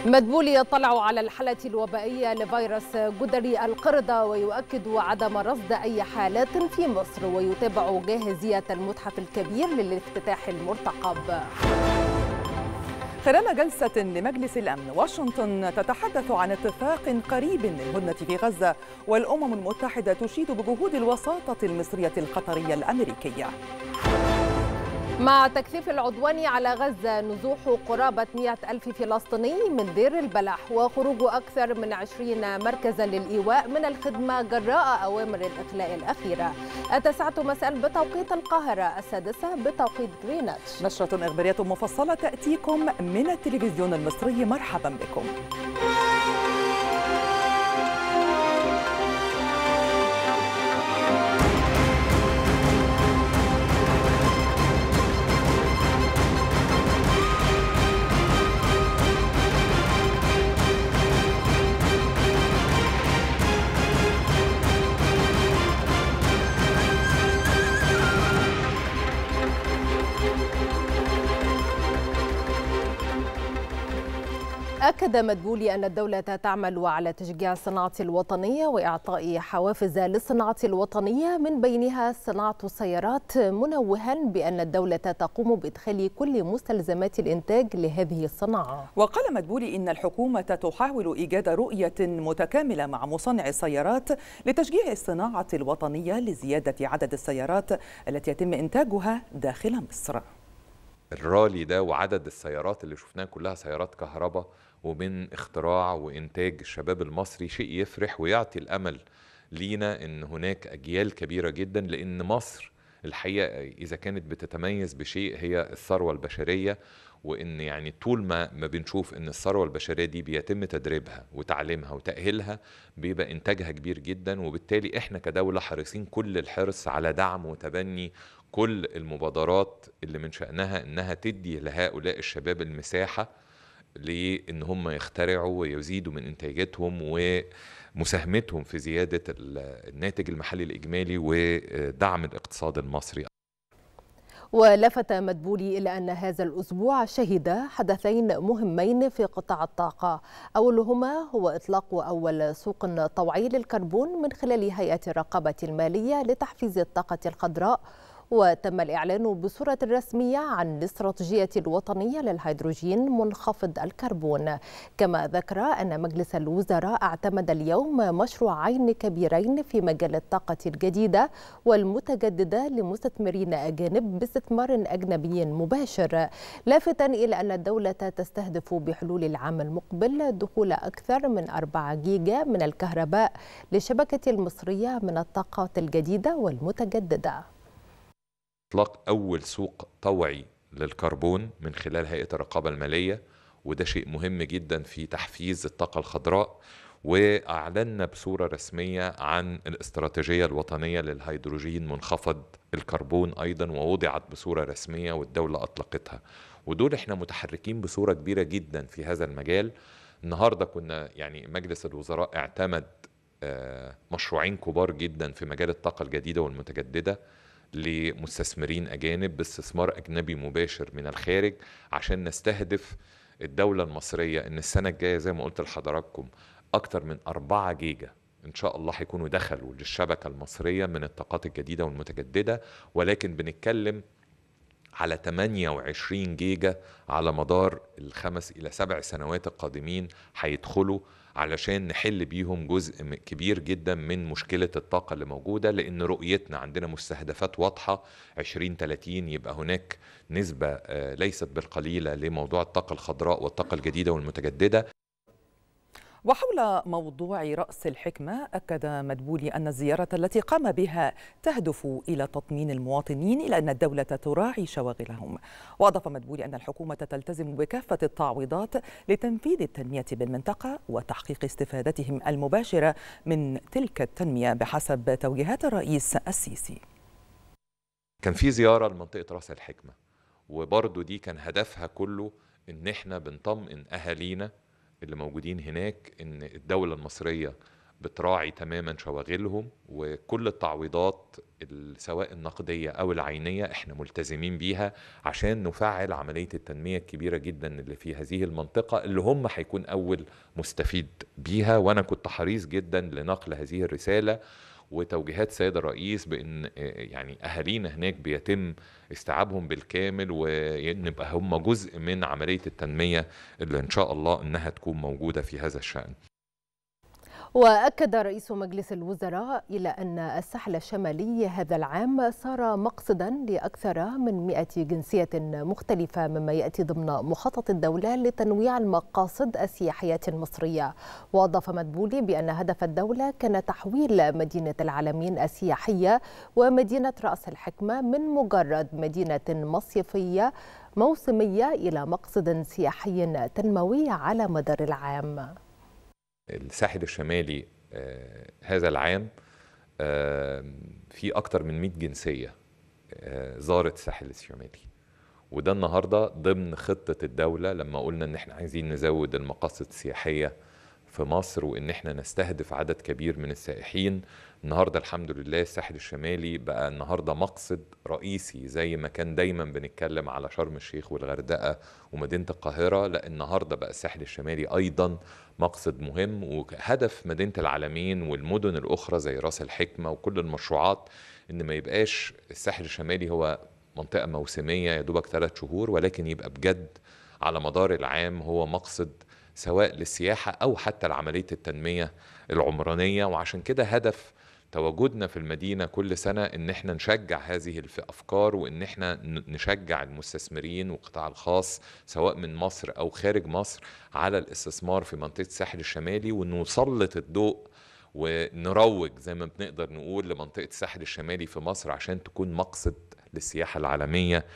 مدبولي يطلع على الحالة الوبائية لفيروس جدري القردة ويؤكد عدم رصد أي حالات في مصر، ويتابع جاهزية المتحف الكبير للافتتاح المرتقب. خلال جلسة لمجلس الأمن، واشنطن تتحدث عن اتفاق قريب للهدنة في غزة، والأمم المتحدة تشيد بجهود الوساطة المصرية القطرية الأمريكية. مع تكثيف العدوان على غزة، نزوح قرابة 100,000 فلسطيني من دير البلح، وخروج أكثر من 20 مركزا للإيواء من الخدمة جراء أوامر الإخلاء الأخيرة. 9 مساء بتوقيت القاهرة، 6 بتوقيت غرينتش. نشرة إخبارية مفصلة تأتيكم من التلفزيون المصري، مرحبا بكم. أكد مدبولي أن الدولة تعمل على تشجيع الصناعة الوطنية وإعطاء حوافز للصناعة الوطنية، من بينها صناعة السيارات، منوها بأن الدولة تقوم بإدخال كل مستلزمات الإنتاج لهذه الصناعة. وقال مدبولي إن الحكومة تحاول إيجاد رؤية متكاملة مع مصنع السيارات لتشجيع الصناعة الوطنية لزيادة عدد السيارات التي يتم إنتاجها داخل مصر. الرالي ده وعدد السيارات اللي شفناها كلها سيارات كهرباء ومن اختراع وإنتاج الشباب المصري، شيء يفرح ويعطي الأمل لينا إن هناك أجيال كبيرة جدا، لأن مصر الحقيقة إذا كانت بتتميز بشيء هي الثروة البشرية، وإن يعني طول ما بنشوف إن الثروة البشرية دي بيتم تدريبها وتعليمها وتأهيلها بيبقى إنتاجها كبير جدا، وبالتالي إحنا كدولة حريصين كل الحرص على دعم وتبني كل المبادرات اللي من شأنها إنها تدي لهؤلاء الشباب المساحة لأن هم يخترعوا ويزيدوا من إنتاجاتهم ومساهمتهم في زيادة الناتج المحلي الإجمالي ودعم الاقتصاد المصري. ولفت مدبولي إلى أن هذا الأسبوع شهد حدثين مهمين في قطاع الطاقة، أولهما هو إطلاق أول سوق طوعي للكربون من خلال هيئة الرقابة المالية لتحفيز الطاقة الخضراء، وتم الإعلان بصورة رسمية عن الاستراتيجية الوطنية للهيدروجين منخفض الكربون. كما ذكر أن مجلس الوزراء اعتمد اليوم مشروعين كبيرين في مجال الطاقة الجديدة والمتجددة لمستثمرين أجانب باستثمار أجنبي مباشر، لافتا إلى أن الدولة تستهدف بحلول العام المقبل دخول أكثر من 4 جيجا من الكهرباء للشبكة المصرية من الطاقات الجديدة والمتجددة. إطلاق أول سوق طوعي للكربون من خلال هيئة الرقابة المالية، وده شيء مهم جدا في تحفيز الطاقة الخضراء. وأعلنا بصورة رسمية عن الاستراتيجية الوطنية للهيدروجين منخفض الكربون أيضا، ووضعت بصورة رسمية والدولة أطلقتها. ودول احنا متحركين بصورة كبيرة جدا في هذا المجال. النهاردة كنا يعني مجلس الوزراء اعتمد مشروعين كبار جدا في مجال الطاقة الجديدة والمتجددة لمستثمرين أجانب باستثمار أجنبي مباشر من الخارج، عشان نستهدف الدولة المصرية إن السنة الجاية زي ما قلت لحضراتكم أكتر من 4 جيجا إن شاء الله هيكونوا دخلوا للشبكة المصرية من الطاقات الجديدة والمتجددة، ولكن بنتكلم على 28 جيجا على مدار ال5 إلى 7 سنوات القادمين هيدخلوا، علشان نحل بيهم جزء كبير جدا من مشكلة الطاقة اللي موجودة. لأن رؤيتنا عندنا مستهدفات واضحة 2030 يبقى هناك نسبة ليست بالقليلة لموضوع الطاقة الخضراء والطاقة الجديدة والمتجددة. وحول موضوع رأس الحكمة، أكد مدبولي أن الزيارة التي قام بها تهدف إلى تطمين المواطنين إلى أن الدولة تراعي شواغلهم. وأضاف مدبولي أن الحكومة تلتزم بكافة التعويضات لتنفيذ التنمية بالمنطقة وتحقيق استفادتهم المباشرة من تلك التنمية بحسب توجيهات الرئيس السيسي. كان في زيارة لمنطقة رأس الحكمة، وبرضو دي كان هدفها كله إن احنا بنطمئن أهالينا اللي موجودين هناك إن الدولة المصرية بتراعي تماما شواغلهم، وكل التعويضات سواء النقدية أو العينية احنا ملتزمين بيها عشان نفعل عملية التنمية الكبيرة جدا اللي في هذه المنطقة اللي هم هيكون أول مستفيد بيها. وأنا كنت حريص جدا لنقل هذه الرسالة وتوجيهات سيد الرئيس بأن يعني أهالينا هناك بيتم استيعابهم بالكامل، ونبقى هم جزء من عملية التنمية اللي إن شاء الله أنها تكون موجودة في هذا الشأن. وأكد رئيس مجلس الوزراء إلى أن الساحل الشمالي هذا العام صار مقصدا لأكثر من 100 جنسية مختلفة، مما يأتي ضمن مخطط الدولة لتنويع المقاصد السياحية المصرية. وأضاف مدبولي بأن هدف الدولة كان تحويل مدينة العلمين السياحية ومدينة رأس الحكمة من مجرد مدينة مصيفية موسمية إلى مقصد سياحي تنموي على مدار العام. الساحل الشمالي هذا العام في أكتر من 100 جنسية زارت الساحل الشمالي، وده النهاردة ضمن خطة الدولة لما قلنا إن احنا عايزين نزود المقاصد السياحية في مصر وإن احنا نستهدف عدد كبير من السائحين. النهاردة الحمد لله الساحل الشمالي بقى النهاردة مقصد رئيسي، زي ما كان دايما بنتكلم على شرم الشيخ والغردقة ومدينة القاهرة، لا النهاردة بقى الساحل الشمالي أيضا مقصد مهم. وهدف مدينة العلمين والمدن الأخرى زي راس الحكمة وكل المشروعات إن ما يبقاش الساحل الشمالي هو منطقة موسمية يا دوبك 3 شهور، ولكن يبقى بجد على مدار العام هو مقصد سواء للسياحة أو حتى لعملية التنمية العمرانية. وعشان كده هدف تواجدنا في المدينة كل سنة إن احنا نشجع هذه الأفكار، وإن احنا نشجع المستثمرين والقطاع الخاص سواء من مصر أو خارج مصر على الاستثمار في منطقة الساحل الشمالي، ونسلط الضوء ونروج زي ما بنقدر نقول لمنطقة الساحل الشمالي في مصر عشان تكون مقصد للسياحة العالمية.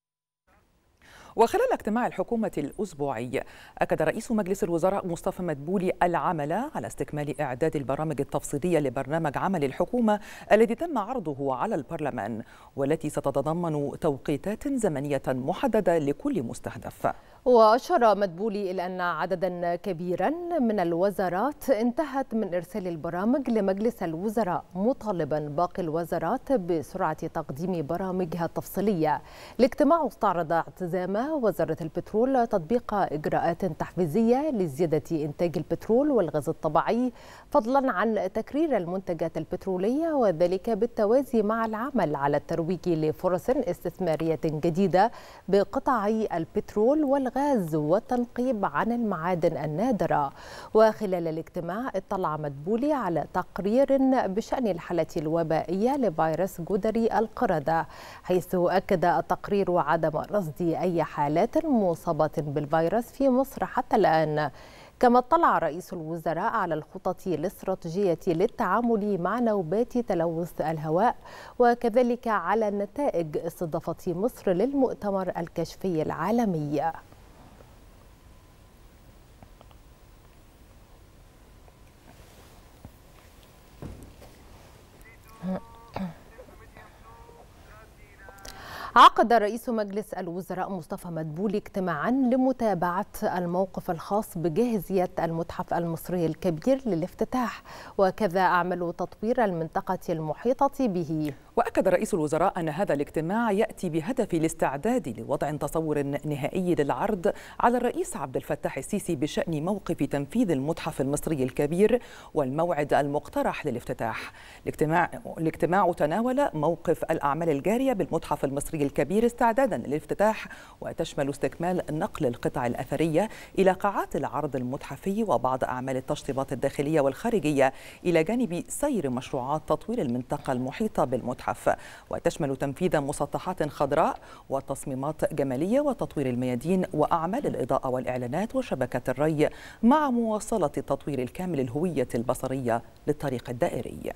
وخلال اجتماع الحكومة الأسبوعي أكد رئيس مجلس الوزراء مصطفى مدبولي العمل على استكمال إعداد البرامج التفصيلية لبرنامج عمل الحكومة الذي تم عرضه على البرلمان، والتي ستتضمن توقيتات زمنية محددة لكل مستهدف. وأشار مدبولي إلى أن عددا كبيرا من الوزارات انتهت من إرسال البرامج لمجلس الوزراء، مطالبا باقي الوزارات بسرعة تقديم برامجها التفصيلية. الاجتماع استعرض اعتزام وزارة البترول تطبيق إجراءات تحفيزية لزيادة إنتاج البترول والغاز الطبيعي، فضلا عن تكرير المنتجات البترولية، وذلك بالتوازي مع العمل على الترويج لفرص استثمارية جديدة بقطاعي البترول والغاز والتنقيب عن المعادن النادرة. وخلال الاجتماع اطلع مدبولي على تقرير بشأن الحالة الوبائية لفيروس جدري القردة، حيث أكد التقرير عدم رصد أي حالات مصابة بالفيروس في مصر حتى الآن. كما اطلع رئيس الوزراء على الخطط الاستراتيجية للتعامل مع نوبات تلوث الهواء، وكذلك على نتائج استضافة مصر للمؤتمر الكشفي العالمي. عقد رئيس مجلس الوزراء مصطفى مدبولي اجتماعا لمتابعة الموقف الخاص بجاهزية المتحف المصري الكبير للافتتاح، وكذا أعمال تطوير المنطقة المحيطة به. وأكد رئيس الوزراء أن هذا الاجتماع يأتي بهدف الاستعداد لوضع تصور نهائي للعرض على الرئيس عبد الفتاح السيسي بشأن موقف تنفيذ المتحف المصري الكبير والموعد المقترح للافتتاح. الاجتماع تناول موقف الأعمال الجارية بالمتحف المصري الكبير استعدادا للافتتاح، وتشمل استكمال نقل القطع الأثرية إلى قاعات العرض المتحفي وبعض أعمال التشطيبات الداخلية والخارجية، إلى جانب سير مشروعات تطوير المنطقة المحيطة بالمتحف، وتشمل تنفيذ مسطحات خضراء وتصميمات جمالية وتطوير الميادين وأعمال الإضاءة والإعلانات وشبكة الري، مع مواصلة التطوير الكامل الهوية البصرية للطريق الدائري.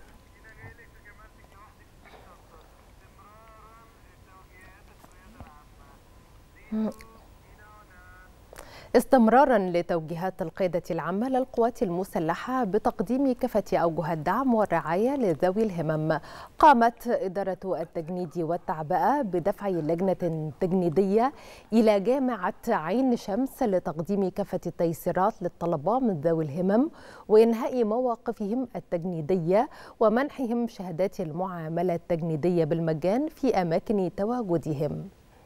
استمرارا لتوجيهات القيادة العامة للقوات المسلحة بتقديم كافة أوجه الدعم والرعاية لذوي الهمم، قامت إدارة التجنيد والتعبئة بدفع لجنة تجنيدية إلى جامعة عين شمس لتقديم كافة التيسيرات للطلبة من ذوي الهمم وإنهاء مواقفهم التجنيدية ومنحهم شهادات المعاملة التجنيدية بالمجان في أماكن تواجدهم.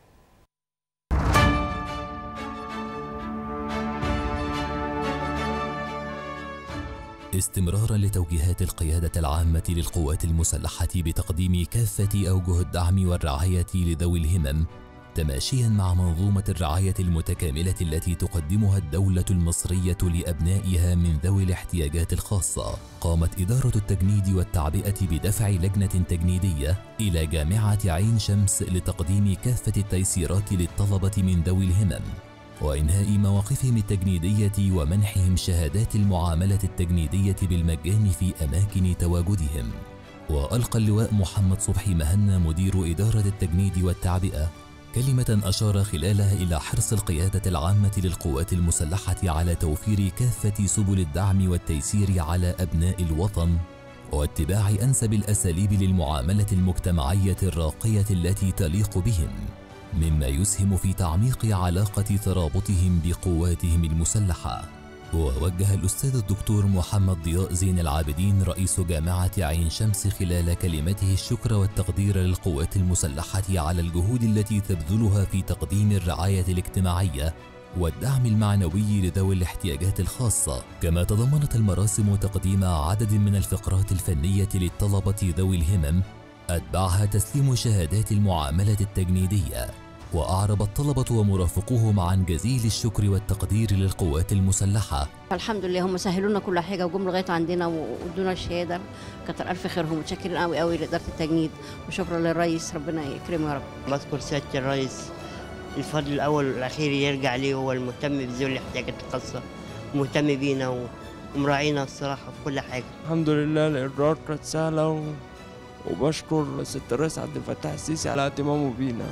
استمرارا لتوجيهات القيادة العامة للقوات المسلحة بتقديم كافة أوجه الدعم والرعاية لذوي الهمم، تماشيا مع منظومة الرعاية المتكاملة التي تقدمها الدولة المصرية لأبنائها من ذوي الاحتياجات الخاصة، قامت إدارة التجنيد والتعبئة بدفع لجنة تجنيدية إلى جامعة عين شمس لتقديم كافة التيسيرات للطلبة من ذوي الهمم وإنهاء مواقفهم التجنيدية ومنحهم شهادات المعاملة التجنيدية بالمجان في أماكن تواجدهم. وألقى اللواء محمد صبحي مهنا مدير إدارة التجنيد والتعبئة كلمة أشار خلالها إلى حرص القيادة العامة للقوات المسلحة على توفير كافة سبل الدعم والتيسير على أبناء الوطن واتباع أنسب الأساليب للمعاملة المجتمعية الراقية التي تليق بهم، مما يسهم في تعميق علاقة ترابطهم بقواتهم المسلحة. ووجه الأستاذ الدكتور محمد ضياء زين العابدين رئيس جامعة عين شمس خلال كلمته الشكر والتقدير للقوات المسلحة على الجهود التي تبذلها في تقديم الرعاية الاجتماعية والدعم المعنوي لذوي الاحتياجات الخاصة، كما تضمنت المراسم تقديم عدد من الفقرات الفنية للطلبة ذوي الهمم أتبعها تسليم شهادات المعاملة التجنيدية. وأعرب الطلبة ومرافقوهم عن جزيل الشكر والتقدير للقوات المسلحة. الحمد لله هم سهلوا لنا كل حاجة وجم لغاية عندنا وادونا الشهادة، كتر ألف خيرهم، متشكرين قوي قوي لإدارة التجنيد وشكرا للرئيس، ربنا يكرمه يا رب. بذكر سيادة الرئيس الفضل الأول والأخير يرجع ليه، هو المهتم بذوي الاحتياجات الخاصة، مهتم بينا ومراعينا الصراحة في كل حاجة. الحمد لله الإجراءات كانت سهلة وبشكر سيادة الرئيس عبد الفتاح السيسي على اهتمامه بينا.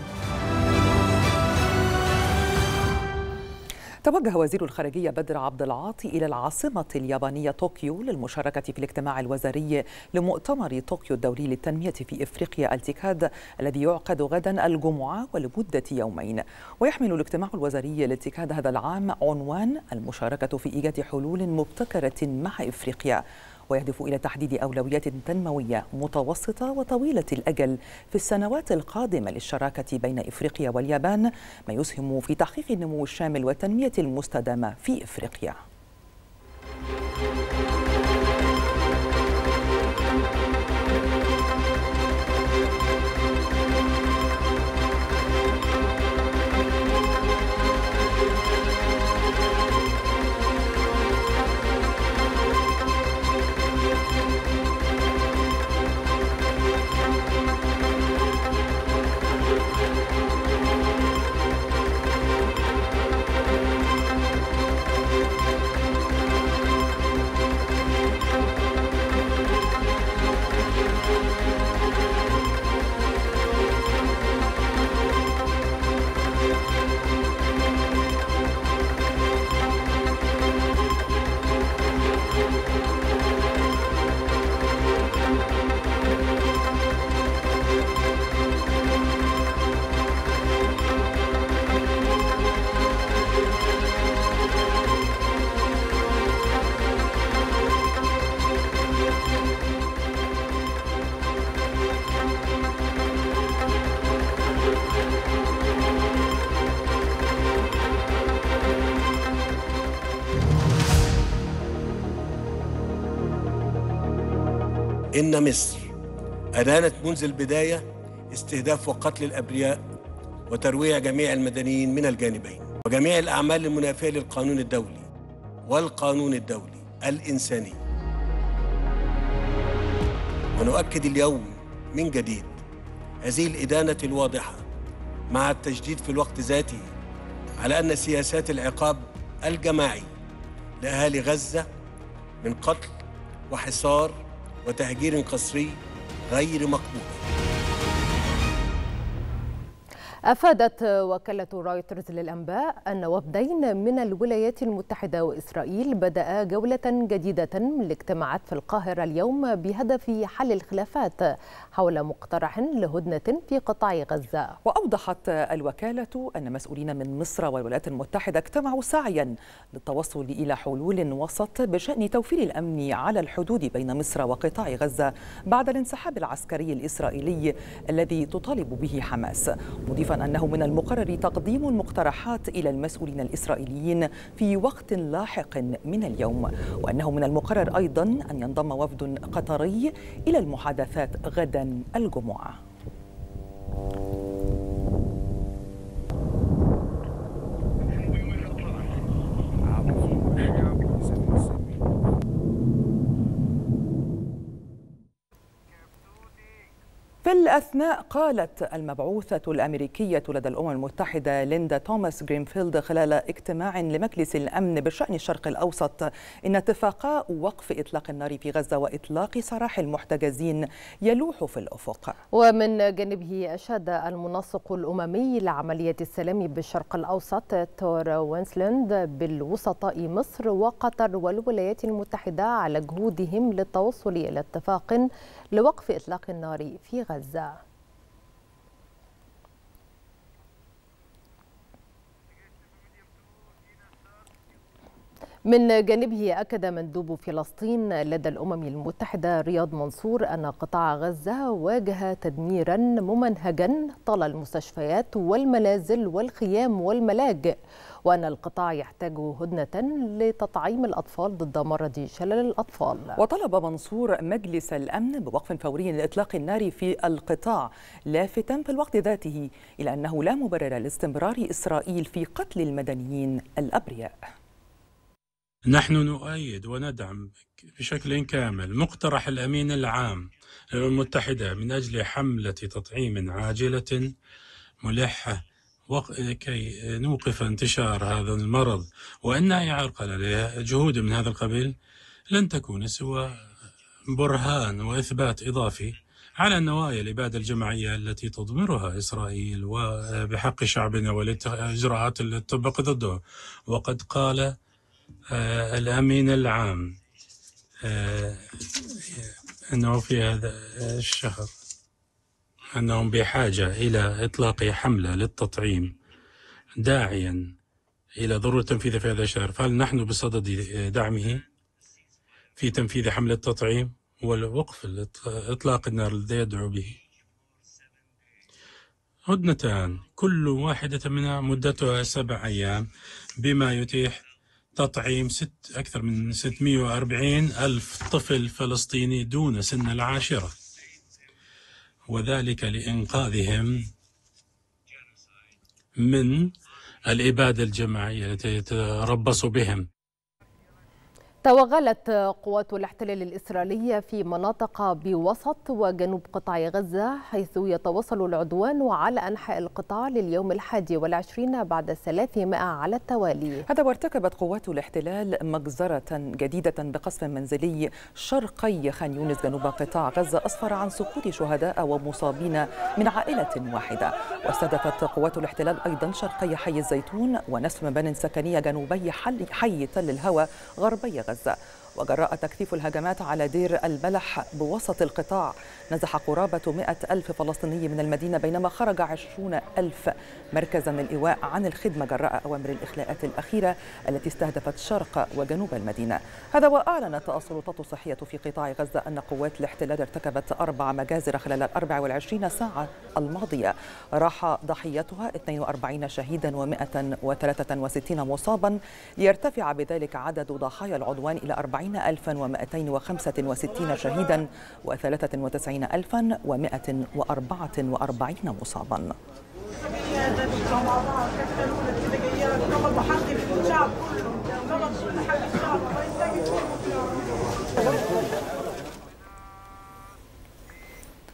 توجه وزير الخارجية بدر عبد العاطي إلى العاصمة اليابانية طوكيو للمشاركة في الاجتماع الوزاري لمؤتمر طوكيو الدولي للتنمية في إفريقيا التيكاد الذي يعقد غدا الجمعة ولمدة يومين. ويحمل الاجتماع الوزاري للتيكاد هذا العام عنوان المشاركة في إيجاد حلول مبتكرة مع إفريقيا، ويهدف إلى تحديد أولويات تنموية متوسطة وطويلة الأجل في السنوات القادمة للشراكة بين إفريقيا واليابان، ما يسهم في تحقيق النمو الشامل والتنمية المستدامة في إفريقيا. إن مصر أدانت منذ البداية استهداف وقتل الأبرياء وترويع جميع المدنيين من الجانبين، وجميع الأعمال المنافية للقانون الدولي والقانون الدولي الإنساني. ونؤكد اليوم من جديد هذه الإدانة الواضحة مع التشديد في الوقت ذاته على أن سياسات العقاب الجماعي لأهالي غزة من قتل وحصار وتهجير قسري غير مقبول. أفادت وكالة رويترز للأنباء أن وفدين من الولايات المتحدة وإسرائيل بدأ جولة جديدة من الاجتماعات في القاهرة اليوم بهدف حل الخلافات حول مقترح لهدنة في قطاع غزة. وأوضحت الوكالة أن مسؤولين من مصر والولايات المتحدة اجتمعوا سعيا للتوصل إلى حلول وسط بشأن توفير الأمن على الحدود بين مصر وقطاع غزة بعد الانسحاب العسكري الإسرائيلي الذي تطالب به حماس، مضيفا أنه من المقرر تقديم المقترحات إلى المسؤولين الإسرائيليين في وقت لاحق من اليوم، وأنه من المقرر أيضا أن ينضم وفد قطري إلى المحادثات غدا الجمعة. في الأثناء قالت المبعوثة الأمريكية لدى الأمم المتحدة ليندا توماس جرينفيلد خلال اجتماع لمجلس الأمن بشأن الشرق الأوسط إن اتفاق وقف إطلاق النار في غزة وإطلاق سراح المحتجزين يلوح في الأفق. ومن جانبه أشاد المنسق الأممي لعملية السلام بالشرق الأوسط تور وينسلاند بالوسطاء مصر وقطر والولايات المتحدة على جهودهم للتوصل إلى اتفاق لوقف إطلاق النار في غزة. من جانبه أكد مندوب فلسطين لدى الأمم المتحدة رياض منصور أن قطاع غزة واجه تدميرا ممنهجا طال المستشفيات والمنازل والخيام والملاجئ، وأن القطاع يحتاج هدنة لتطعيم الأطفال ضد مرض شلل الأطفال. وطلب منصور مجلس الأمن بوقف فوري لإطلاق النار في القطاع، لافتا في الوقت ذاته إلى أنه لا مبرر لاستمرار إسرائيل في قتل المدنيين الأبرياء. نحن نؤيد وندعم بشكل كامل مقترح الأمين العام للأمم المتحدة من أجل حملة تطعيم عاجلة ملحة كي نوقف انتشار هذا المرض، وأن أي عرقلة جهود من هذا القبيل لن تكون سوى برهان وإثبات إضافي على النوايا الإبادة الجماعية التي تضمرها إسرائيل وبحق شعبنا والإجراءات التي تطبق ضده. وقد قال الأمين العام أنه في هذا الشهر أنهم بحاجة إلى إطلاق حملة للتطعيم، داعيا إلى ضرورة تنفيذه في هذا الشهر. فهل نحن بصدد دعمه في تنفيذ حملة التطعيم والوقف إطلاق النار الذي يدعو به؟ هدنتان كل واحدة منها مدتها 7 أيام، بما يتيح تطعيم أكثر من 640 ألف طفل فلسطيني دون سن العاشرة، وذلك لإنقاذهم من الإبادة الجماعية التي يتربص بهم. توغلت قوات الاحتلال الإسرائيلية في مناطق بوسط وجنوب قطاع غزة، حيث يتواصل العدوان على أنحاء القطاع لليوم 21 بعد 300 على التوالي. هذا وارتكبت قوات الاحتلال مجزرة جديدة بقصف منزلي شرقي خان يونس جنوب قطاع غزة أسفر عن سقوط شهداء ومصابين من عائلة واحدة. واستهدفت قوات الاحتلال أيضا شرقي حي الزيتون ونسف مبان سكنية جنوبي حي تل الهوى غربي غزة. وجراء تكثيف الهجمات على دير البلح بوسط القطاع، نزح قرابة 100,000 فلسطيني من المدينة، بينما خرج 20,000 مركزا للإيواء عن الخدمة جراء أوامر الإخلاءات الأخيرة التي استهدفت شرق وجنوب المدينة. هذا وأعلنت السلطات الصحية في قطاع غزة أن قوات الاحتلال ارتكبت 4 مجازر خلال 24 ساعة الماضية، راح ضحيتها 42 شهيدا و163 مصابا، ليرتفع بذلك عدد ضحايا العدوان إلى 40,265 شهيدا و93,144 مصابا.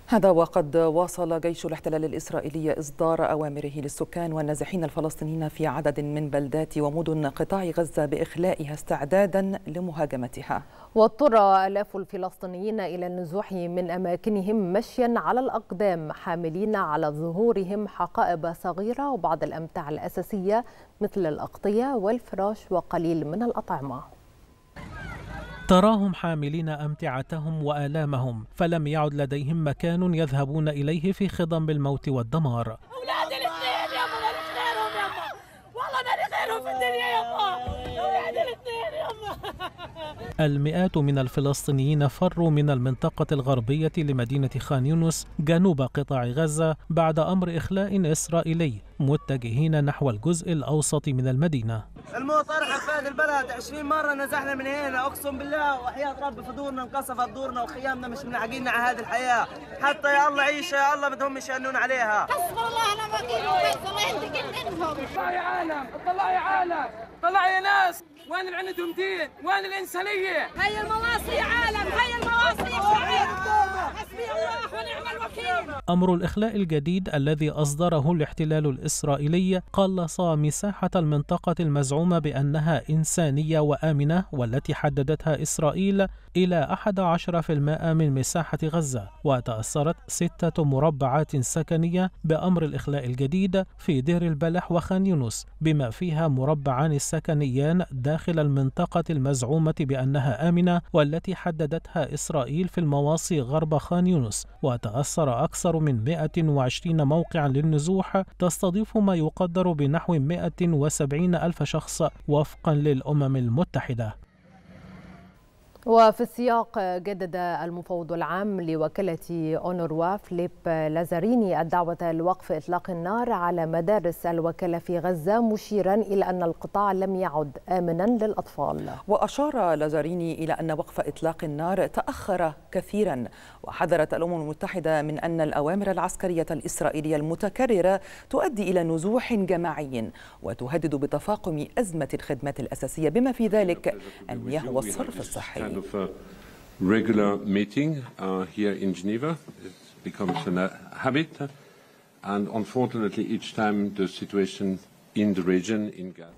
هذا وقد واصل جيش الاحتلال الإسرائيلي إصدار أوامره للسكان والنازحين الفلسطينيين في عدد من بلدات ومدن قطاع غزة بإخلائها استعدادا لمهاجمتها. واضطر آلاف الفلسطينيين إلى النزوح من أماكنهم مشيا على الأقدام حاملين على ظهورهم حقائب صغيرة وبعض الأمتعة الأساسية مثل الأغطية والفراش وقليل من الأطعمة. تراهم حاملين أمتعتهم وآلامهم، فلم يعد لديهم مكان يذهبون إليه في خضم الموت والدمار. أولادي الاثنين يما، مالي غيرهم يما، والله مالي غيرهم في الدنيا يما، أولادي الاثنين يما. المئات من الفلسطينيين فروا من المنطقة الغربية لمدينة خان يونس جنوب قطاع غزة بعد أمر إخلاء إسرائيلي، متجهين نحو الجزء الأوسط من المدينة. الموت أرحب في هذه البلد 20 مرة نزحنا من هنا، أقسم بالله وحياة رب في دورنا انقصفت دورنا وخيامنا مش منعقين على هذه الحياة، حتى يا الله عيشة يا الله بدهم يشأنون عليها. حسبنا الله ونعم الوكيل الله ينتقم منهم. اطلعي يا عالم، اطلعي يا عالم، طلعي يا ناس، وين اللي عندهم دين؟ وين الإنسانية؟ هي المواصي يا عالم، هي المواصي يا شعب. حسبي الله ونعم الوكيل. أمر الإخلاء الجديد الذي أصدره الاحتلال الإسرائيلي قلص مساحة المنطقة المزعومة بأنها إنسانية وآمنة والتي حددتها إسرائيل إلى 11% من مساحة غزة، وتأثرت 6 مربعات سكنية بأمر الإخلاء الجديد في دير البلح وخان يونس، بما فيها مربعان سكنيان داخل المنطقة المزعومة بأنها آمنة والتي حددتها إسرائيل في المواصي غرب خان يونس. وتأثر أكثر من 120 موقعا للنزوح تستضيف ما يقدر بنحو 170 ألف شخص وفقا للأمم المتحدة. وفي السياق جدد المفوض العام لوكالة أونروا فيليب لازاريني الدعوة لوقف إطلاق النار على مدارس الوكالة في غزة، مشيرا إلى أن القطاع لم يعد آمنا للأطفال. وأشار لازاريني إلى أن وقف إطلاق النار تأخر كثيرا، وحذرت الأمم المتحدة من أن الأوامر العسكرية الإسرائيلية المتكررة تؤدي إلى نزوح جماعي وتهدد بتفاقم أزمة الخدمات الأساسية بما في ذلك المياه والصرف الصحي. Of a regular meeting here in Geneva. It becomes a habit, and unfortunately each time the situation in the region in Gaza.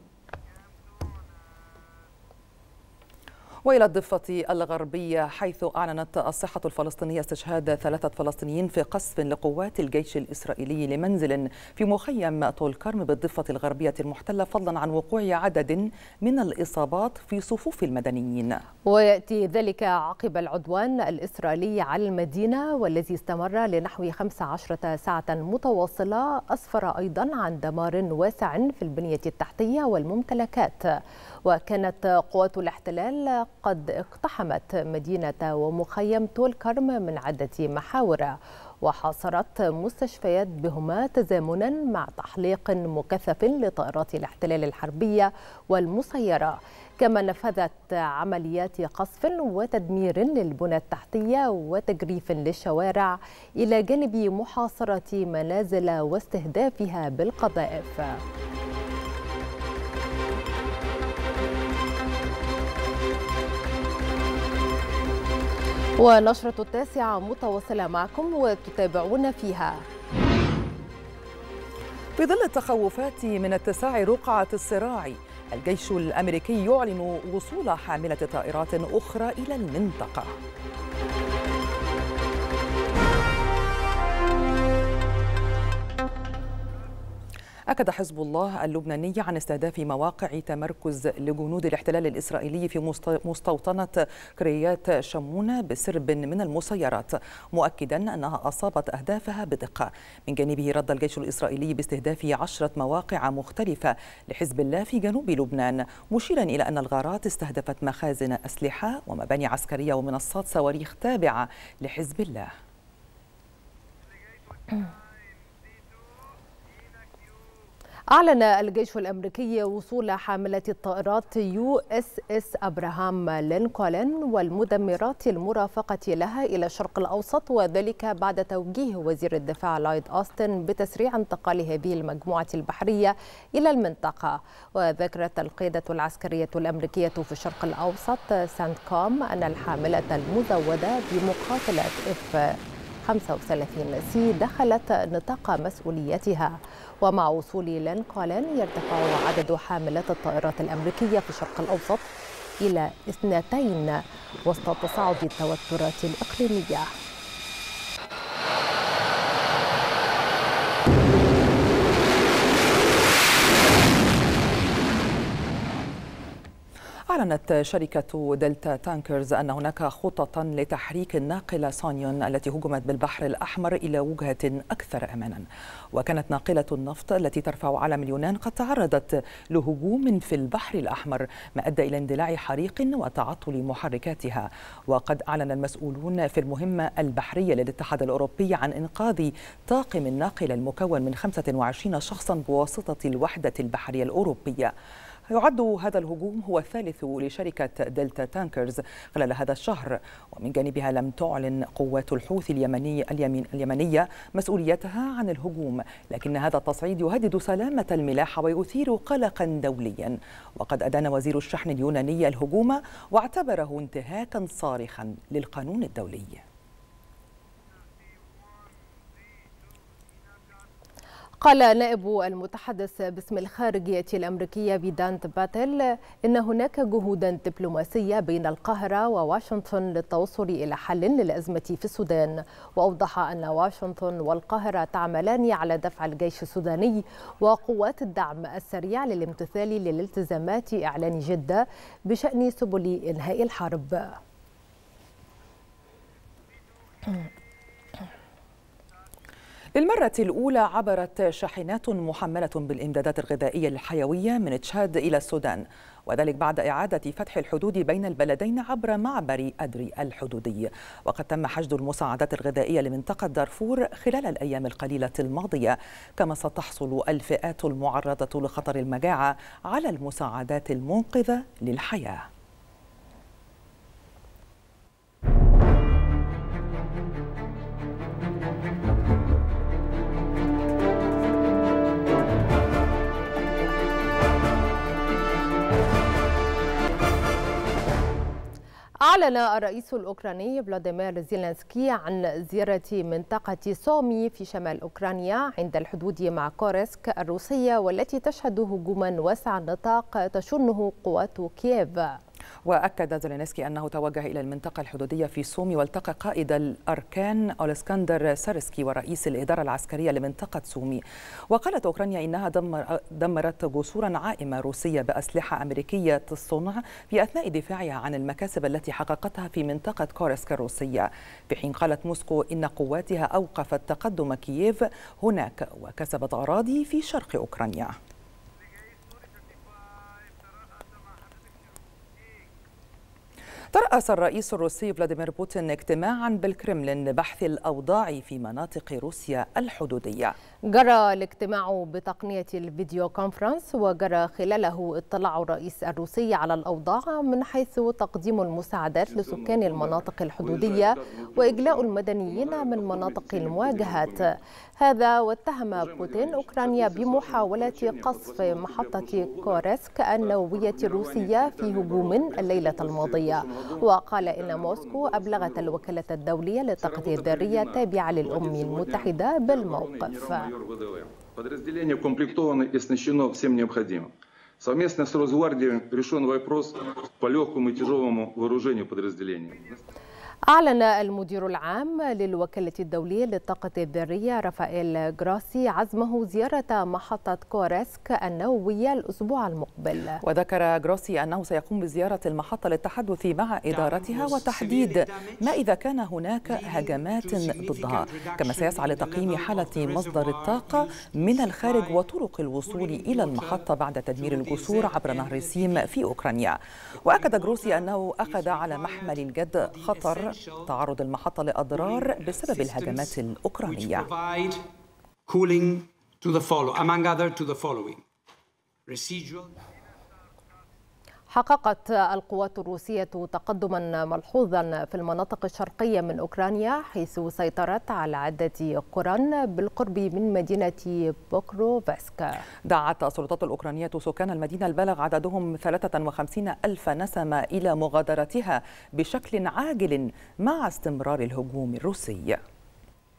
وإلى الضفة الغربية، حيث أعلنت الصحة الفلسطينية استشهاد 3 فلسطينيين في قصف لقوات الجيش الإسرائيلي لمنزل في مخيم طول كرم بالضفة الغربية المحتلة، فضلا عن وقوع عدد من الإصابات في صفوف المدنيين. ويأتي ذلك عقب العدوان الإسرائيلي على المدينة والذي استمر لنحو 15 ساعة متواصلة، أسفر أيضا عن دمار واسع في البنية التحتية والممتلكات. وكانت قوات الاحتلال قد اقتحمت مدينة ومخيم طول كرم من عدة محاور، وحاصرت مستشفيات بهما تزامنا مع تحليق مكثف لطائرات الاحتلال الحربية والمسيرة، كما نفذت عمليات قصف وتدمير للبنى التحتية وتجريف للشوارع، إلى جانب محاصرة منازل واستهدافها بالقذائف. ونشرة 9 متواصلة معكم وتتابعون فيها. في ظل التخوفات من اتساع رقعة الصراع، الجيش الأمريكي يعلن وصول حاملة طائرات أخرى إلى المنطقة. أكد حزب الله اللبناني عن استهداف مواقع تمركز لجنود الاحتلال الإسرائيلي في مستوطنة كريات شمونة بسرب من المسيرات، مؤكدا أنها أصابت أهدافها بدقة. من جانبه رد الجيش الإسرائيلي باستهداف 10 مواقع مختلفة لحزب الله في جنوب لبنان، مشيرا إلى أن الغارات استهدفت مخازن أسلحة ومباني عسكرية ومنصات صواريخ تابعة لحزب الله. أعلن الجيش الأمريكي وصول حاملة الطائرات USS أبراهام لينكولن والمدمرات المرافقة لها إلى الشرق الأوسط، وذلك بعد توجيه وزير الدفاع لويد أوستن بتسريع انتقال هذه المجموعة البحرية إلى المنطقة. وذكرت القيادة العسكرية الأمريكية في الشرق الأوسط سانتكوم أن الحاملة المزودة بمقاتلة F-35 35C دخلت نطاق مسؤوليتها. ومع وصول لينكولن يرتفع عدد حاملات الطائرات الأمريكية في الشرق الأوسط إلى 2 وسط تصاعد التوترات الإقليمية. أعلنت شركة دلتا تانكرز أن هناك خططا لتحريك الناقلة سونيون التي هجمت بالبحر الأحمر إلى وجهة أكثر أمانا. وكانت ناقلة النفط التي ترفع علم اليونان قد تعرضت لهجوم في البحر الأحمر ما أدى إلى اندلاع حريق وتعطل محركاتها. وقد أعلن المسؤولون في المهمة البحرية للاتحاد الأوروبي عن إنقاذ طاقم الناقلة المكون من 25 شخصا بواسطة الوحدة البحرية الأوروبية. يعد هذا الهجوم هو الثالث لشركة دلتا تانكرز خلال هذا الشهر. ومن جانبها لم تعلن قوات الحوثي اليمنية مسؤوليتها عن الهجوم، لكن هذا التصعيد يهدد سلامة الملاحة ويثير قلقا دوليا. وقد أدان وزير الشحن اليوناني الهجوم واعتبره انتهاكا صارخا للقانون الدولي. قال نائب المتحدث باسم الخارجية الأمريكية فيدانت باتل إن هناك جهودا دبلوماسية بين القاهرة وواشنطن للتوصل إلى حل للأزمة في السودان. وأوضح أن واشنطن والقاهرة تعملان على دفع الجيش السوداني وقوات الدعم السريع للامتثال للالتزامات إعلان جدة بشأن سبل إنهاء الحرب. للمرة الأولى عبرت شاحنات محملة بالإمدادات الغذائية الحيوية من تشاد إلى السودان، وذلك بعد إعادة فتح الحدود بين البلدين عبر معبر أدري الحدودي. وقد تم حشد المساعدات الغذائية لمنطقة دارفور خلال الأيام القليلة الماضية، كما ستحصل الفئات المعرضة لخطر المجاعة على المساعدات المنقذة للحياة. أعلن الرئيس الأوكراني فلاديمير زيلينسكي عن زيارة منطقة سومي في شمال أوكرانيا عند الحدود مع كورسك الروسية، والتي تشهد هجوما واسع النطاق تشنه قوات كييف. وأكد زيلينسكي أنه توجه إلى المنطقة الحدودية في سومي والتقى قائد الأركان أولسكندر سارسكي ورئيس الإدارة العسكرية لمنطقة سومي. وقالت أوكرانيا إنها دمرت جسورا عائمة روسية بأسلحة أمريكية الصنع في أثناء دفاعها عن المكاسب التي حققتها في منطقة كورسك الروسية، في حين قالت موسكو إن قواتها أوقفت تقدم كييف هناك وكسبت أراضي في شرق أوكرانيا. ترأس الرئيس الروسي فلاديمير بوتين اجتماعا بالكرملين لبحث الأوضاع في مناطق روسيا الحدودية. جرى الاجتماع بتقنية الفيديو كونفرنس، وجرى خلاله اطلاع الرئيس الروسي على الأوضاع من حيث تقديم المساعدات لسكان المناطق الحدودية وإجلاء المدنيين من مناطق المواجهات. هذا واتهم بوتين أوكرانيا بمحاولة قصف محطة كورسك النووية الروسية في هجوم الليلة الماضية. وقال إن موسكو أبلغت الوكالة الدولية للطاقة الذرية التابعة للأمم المتحدة بالموقف. Совместно с Росгвардией решен вопрос по легкому и тяжелому вооружению подразделений. أعلن المدير العام للوكالة الدولية للطاقة الذرية رافائيل جراسي عزمه زيارة محطة كورسك النووية الأسبوع المقبل. وذكر جراسي أنه سيقوم بزيارة المحطة للتحدث مع إدارتها وتحديد ما إذا كان هناك هجمات ضدها، كما سيسعى لتقييم حالة مصدر الطاقة من الخارج وطرق الوصول إلى المحطة بعد تدمير الجسور عبر نهر سيم في أوكرانيا. وأكد جروسي أنه أخذ على محمل الجد خطر تعرض المحطة لأضرار بسبب الهجمات الأوكرانية. حققت القوات الروسية تقدما ملحوظا في المناطق الشرقية من أوكرانيا، حيث سيطرت على عدة قرى بالقرب من مدينة بوكروفسك. دعت السلطات الأوكرانية سكان المدينة البالغ عددهم 53,000 نسمة إلى مغادرتها بشكل عاجل مع استمرار الهجوم الروسي.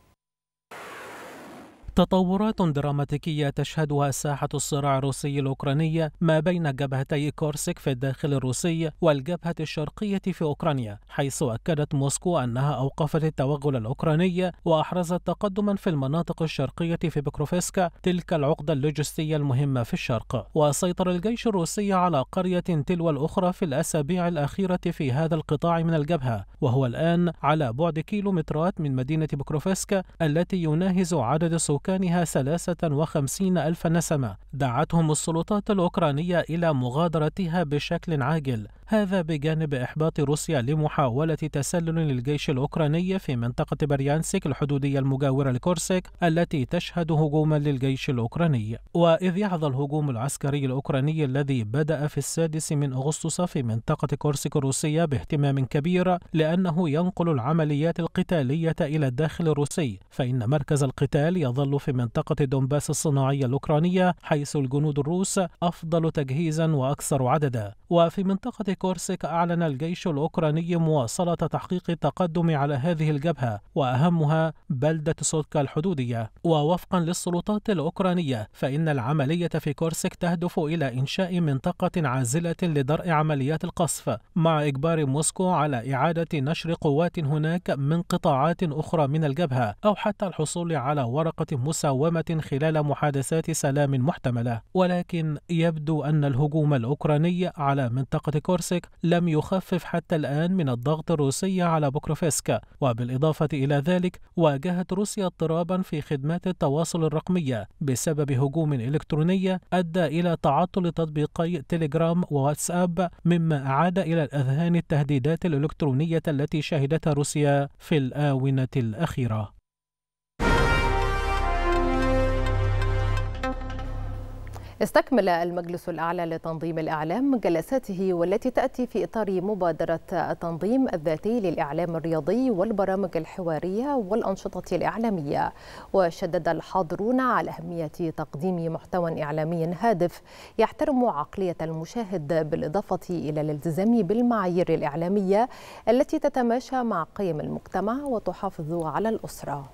تطورات دراماتيكية تشهدها ساحة الصراع الروسي الأوكراني ما بين جبهتي كورسك في الداخل الروسي والجبهة الشرقية في أوكرانيا، حيث أكدت موسكو أنها أوقفت التوغل الأوكراني وأحرزت تقدما في المناطق الشرقية في بوكروفسك، تلك العقدة اللوجستية المهمة في الشرق. وسيطر الجيش الروسي على قرية تلو الأخرى في الأسابيع الأخيرة في هذا القطاع من الجبهة، وهو الآن على بعد كيلومترات من مدينة بوكروفسك التي يناهز عدد سكانها 53,000 نسمة. دعتهم السلطات الأوكرانية إلى مغادرتها بشكل عاجل، هذا بجانب إحباط روسيا لمحاولة تسلل للجيش الأوكراني في منطقة بريانسك الحدودية المجاورة لكورسك التي تشهد هجوما للجيش الأوكراني. وإذ يحظى الهجوم العسكري الأوكراني الذي بدأ في 6 من أغسطس في منطقة كورسك الروسية باهتمام كبير، لأنه ينقل العمليات القتالية إلى الداخل الروسي، فإن مركز القتال يظل في منطقة دونباس الصناعية الأوكرانية، حيث الجنود الروس أفضل تجهيزا وأكثر عددا. وفي منطقة كورسك أعلن الجيش الأوكراني مواصلة تحقيق التقدم على هذه الجبهة، وأهمها بلدة سوتكا الحدودية. ووفقا للسلطات الأوكرانية فإن العملية في كورسك تهدف إلى إنشاء منطقة عازلة لدرء عمليات القصف، مع إجبار موسكو على إعادة نشر قوات هناك من قطاعات أخرى من الجبهة، أو حتى الحصول على ورقة مساومة خلال محادثات سلام محتملة. ولكن يبدو أن الهجوم الأوكراني على منطقة كورسك لم يخفف حتى الآن من الضغط الروسي على بوكروفسك. وبالإضافة إلى ذلك واجهت روسيا اضطرابا في خدمات التواصل الرقمية بسبب هجوم إلكتروني أدى إلى تعطل تطبيقي تيليجرام وواتساب، مما أعاد إلى الأذهان التهديدات الإلكترونية التي شهدتها روسيا في الآونة الأخيرة. استكمل المجلس الأعلى لتنظيم الإعلام جلساته والتي تأتي في إطار مبادرة التنظيم الذاتي للإعلام الرياضي والبرامج الحوارية والأنشطة الإعلامية. وشدد الحاضرون على أهمية تقديم محتوى إعلامي هادف يحترم عقلية المشاهد، بالإضافة إلى الالتزام بالمعايير الإعلامية التي تتماشى مع قيم المجتمع وتحافظ على الأسرة.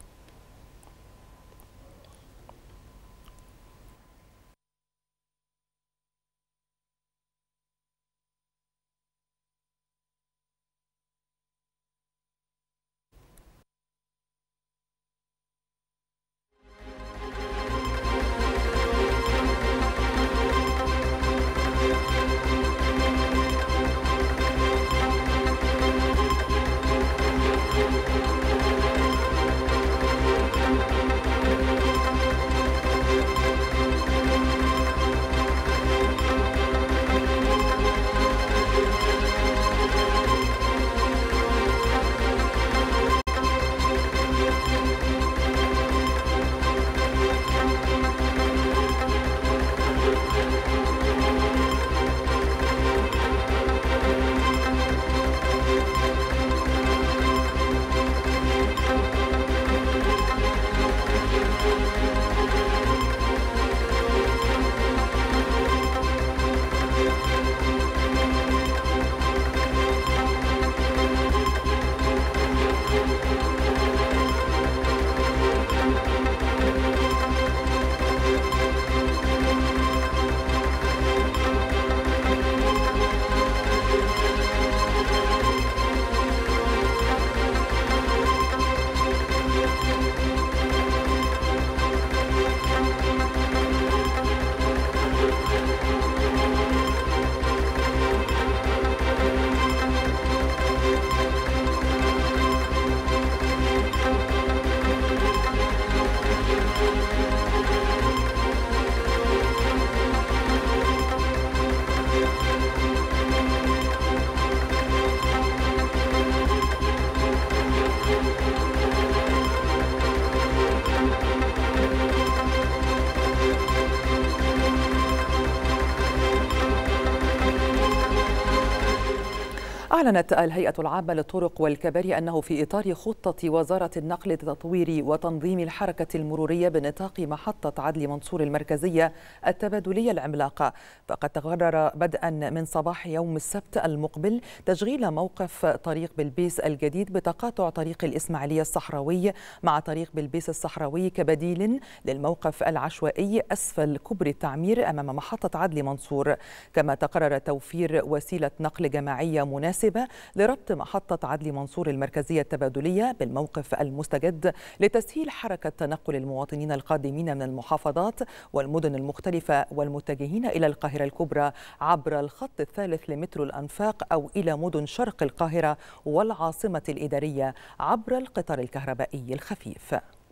أعلنت الهيئة العامة للطرق والكباري أنه في إطار خطة وزارة النقل لتطوير وتنظيم الحركة المرورية بنطاق محطة عدلي منصور المركزية التبادلية العملاقة، فقد تقرر بدءا من صباح يوم السبت المقبل تشغيل موقف طريق بلبيس الجديد بتقاطع طريق الإسماعيلية الصحراوي مع طريق بلبيس الصحراوي كبديل للموقف العشوائي أسفل كوبري التعمير أمام محطة عدلي منصور. كما تقرر توفير وسيلة نقل جماعية مناسبة لربط محطة عدلي منصور المركزية التبادلية بالموقف المستجد لتسهيل حركة تنقل المواطنين القادمين من المحافظات والمدن المختلفة والمتجهين إلى القاهرة الكبرى عبر الخط الثالث لمترو الأنفاق أو إلى مدن شرق القاهرة والعاصمة الإدارية عبر القطار الكهربائي الخفيف.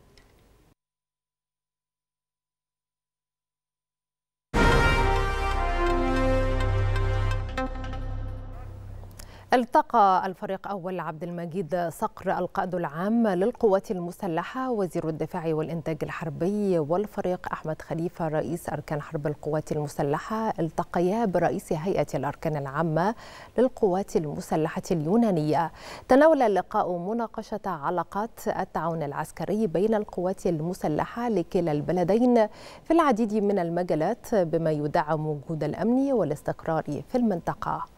التقى الفريق أول عبد المجيد صقر القائد العام للقوات المسلحة وزير الدفاع والإنتاج الحربي والفريق أحمد خليفة رئيس أركان حرب القوات المسلحة التقيا برئيس هيئة الأركان العامة للقوات المسلحة اليونانية. تناول اللقاء مناقشة علاقات التعاون العسكري بين القوات المسلحة لكلا البلدين في العديد من المجالات بما يدعم وجود الأمن والاستقرار في المنطقة.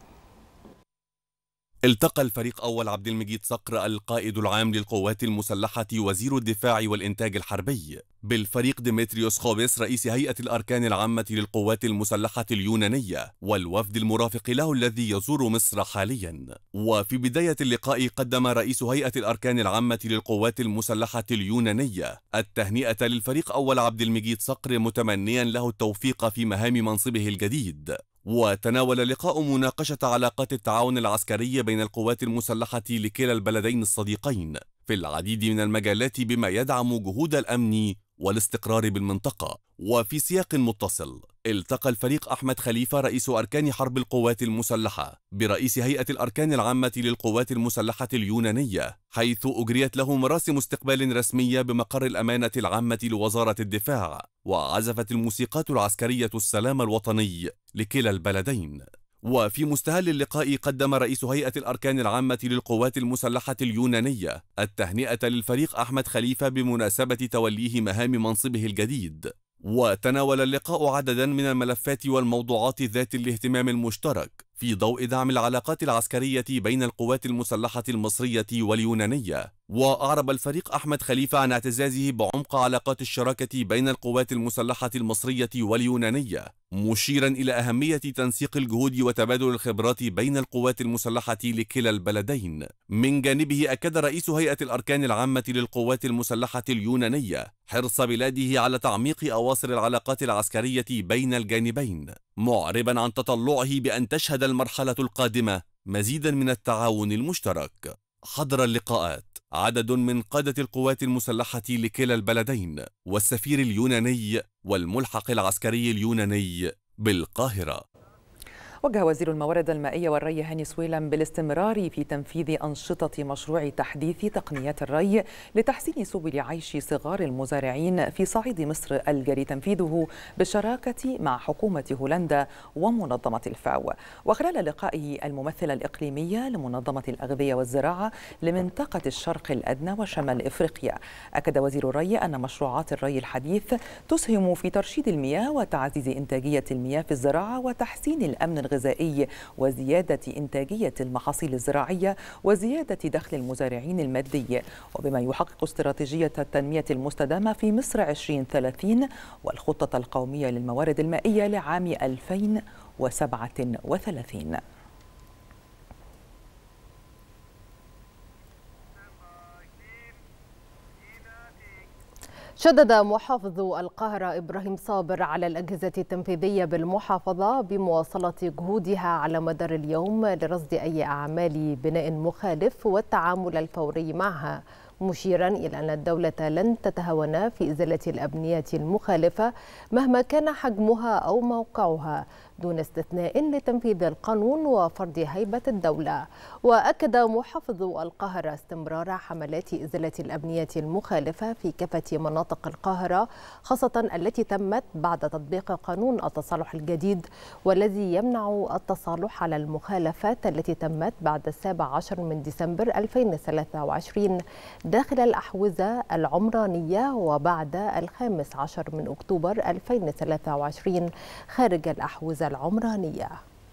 التقى الفريق أول عبد المجيد صقر القائد العام للقوات المسلحة وزير الدفاع والإنتاج الحربي بالفريق ديمتريوس خوبيس رئيس هيئة الأركان العامة للقوات المسلحة اليونانية والوفد المرافق له الذي يزور مصر حاليا. وفي بداية اللقاء قدم رئيس هيئة الأركان العامة للقوات المسلحة اليونانية التهنئة للفريق أول عبد المجيد صقر متمنيا له التوفيق في مهام منصبه الجديد. وتناول اللقاء مناقشة علاقات التعاون العسكري بين القوات المسلحة لكلا البلدين الصديقين في العديد من المجالات بما يدعم جهود الأمن والاستقرار بالمنطقة. وفي سياق متصل التقى الفريق أحمد خليفة رئيس أركان حرب القوات المسلحة برئيس هيئة الأركان العامة للقوات المسلحة اليونانية، حيث أجريت له مراسم استقبال رسمية بمقر الأمانة العامة لوزارة الدفاع، وعزفت الموسيقات العسكرية السلام الوطني لكلا البلدين. وفي مستهل اللقاء قدم رئيس هيئة الأركان العامة للقوات المسلحة اليونانية التهنئة للفريق أحمد خليفة بمناسبة توليه مهام منصبه الجديد. وتناول اللقاء عددا من الملفات والموضوعات ذات الاهتمام المشترك في ضوء دعم العلاقات العسكرية بين القوات المسلحة المصرية واليونانية. وأعرب الفريق أحمد خليفة عن اعتزازه بعمق علاقات الشراكة بين القوات المسلحة المصرية واليونانية، مشيرا إلى أهمية تنسيق الجهود وتبادل الخبرات بين القوات المسلحة لكلا البلدين. من جانبه أكد رئيس هيئة الأركان العامة للقوات المسلحة اليونانية حرص بلاده على تعميق أواصر العلاقات العسكرية بين الجانبين، معربا عن تطلعه بأن تشهد المرحلة القادمة مزيدا من التعاون المشترك. حضر اللقاءات عدد من قادة القوات المسلحة لكلا البلدين والسفير اليوناني والملحق العسكري اليوناني بالقاهرة. وجه وزير الموارد المائية والري هاني سويلم بالاستمرار في تنفيذ أنشطة مشروع تحديث تقنيات الري لتحسين سبل عيش صغار المزارعين في صعيد مصر الجري تنفيذه بالشراكة مع حكومة هولندا ومنظمة الفاو. وخلال لقائه الممثلة الإقليمية لمنظمة الأغذية والزراعة لمنطقة الشرق الأدنى وشمال إفريقيا، أكد وزير الري أن مشروعات الري الحديث تسهم في ترشيد المياه وتعزيز إنتاجية المياه في الزراعة وتحسين الأمن الغذائي وزيادة إنتاجية المحاصيل الزراعية وزيادة دخل المزارعين المادي، وبما يحقق استراتيجية التنمية المستدامة في مصر 2030 والخطة القومية للموارد المائية لعام 2037. شدد محافظ القاهرة إبراهيم صابر على الأجهزة التنفيذية بالمحافظة بمواصلة جهودها على مدار اليوم لرصد أي أعمال بناء مخالف والتعامل الفوري معها، مشيرا إلى أن الدولة لن تتهاون في إزالة الأبنية المخالفة مهما كان حجمها أو موقعها دون استثناء لتنفيذ القانون وفرض هيبة الدولة. وأكد محافظ القاهرة استمرار حملات إزالة الأبنية المخالفة في كافة مناطق القاهرة، خاصة التي تمت بعد تطبيق قانون التصالح الجديد والذي يمنع التصالح على المخالفات التي تمت بعد 17 من ديسمبر 2023 داخل الأحوزة العمرانية وبعد 15 من أكتوبر 2023 خارج الأحوزة العمرانية.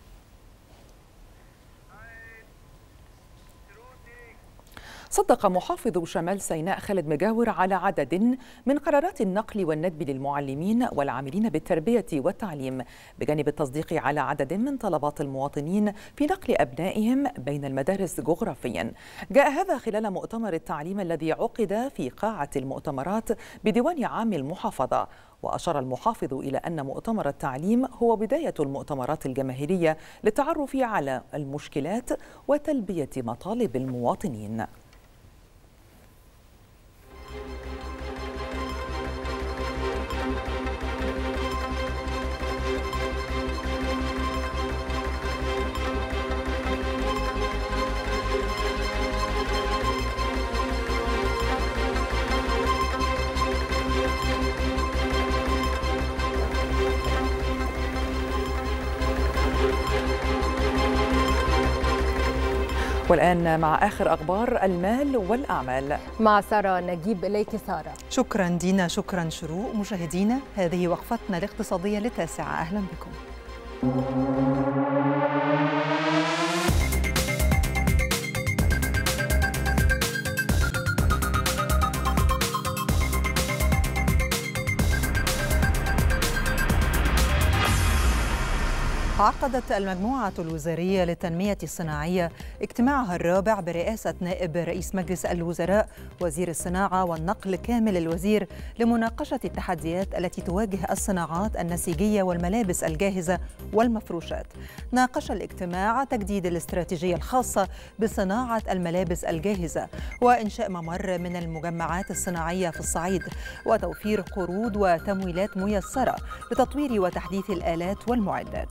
صدق محافظ شمال سيناء خالد مجاور على عدد من قرارات النقل والندب للمعلمين والعاملين بالتربية والتعليم، بجانب التصديق على عدد من طلبات المواطنين في نقل أبنائهم بين المدارس جغرافيا. جاء هذا خلال مؤتمر التعليم الذي عقد في قاعة المؤتمرات بديوان عام المحافظة. وأشار المحافظ إلى أن مؤتمر التعليم هو بداية المؤتمرات الجماهيرية للتعرف على المشكلات وتلبية مطالب المواطنين. والآن مع آخر أخبار المال والأعمال مع سارة نجيب. إليك سارة. شكرا دينا، شكرا شروق. مشاهدينا، هذه وقفتنا الاقتصادية للتاسعة، أهلا بكم. عقدت المجموعة الوزارية للتنمية الصناعية اجتماعها الرابع برئاسة نائب رئيس مجلس الوزراء وزير الصناعة والنقل كامل الوزير لمناقشة التحديات التي تواجه الصناعات النسيجية والملابس الجاهزة والمفروشات. ناقش الاجتماع تجديد الاستراتيجية الخاصة بصناعة الملابس الجاهزة وإنشاء ممر من المجمعات الصناعية في الصعيد وتوفير قروض وتمويلات ميسرة لتطوير وتحديث الآلات والمعدات.